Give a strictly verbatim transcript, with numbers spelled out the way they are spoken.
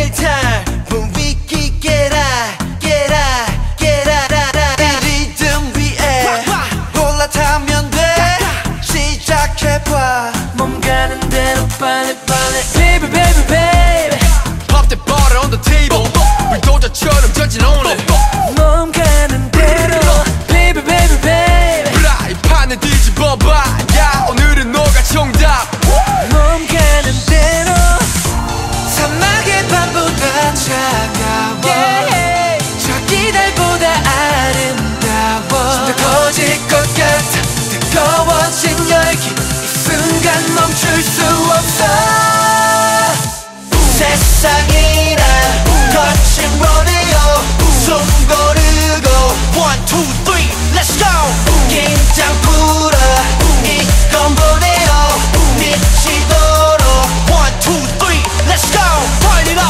anytime. When we can get out, get out, get out, out, out. 이 리듬 위에 올라타면 돼. 시작해봐. 몸 가는 대로 빨리 빨리. Baby baby baby. Pop that butter on the table. 불도저처럼 전진 on it. 몸 가는 대로. Baby baby baby. 프라이팬을 뒤집어봐. 야 오늘은 너가 정답. 몸 가는 대로. 사막의 밤보다 차가워. Yeah. 저기 달보다 아름다워. 숨도 꺼질 것 같아. 뜨거워진 열기 이 순간 멈출 수 없어. 세상이란 거친 rodeo. 숨 고르고 one two three let's go. 긴장 풀어 이건 보내요. 미치도록 one two three let's go. Turn it up.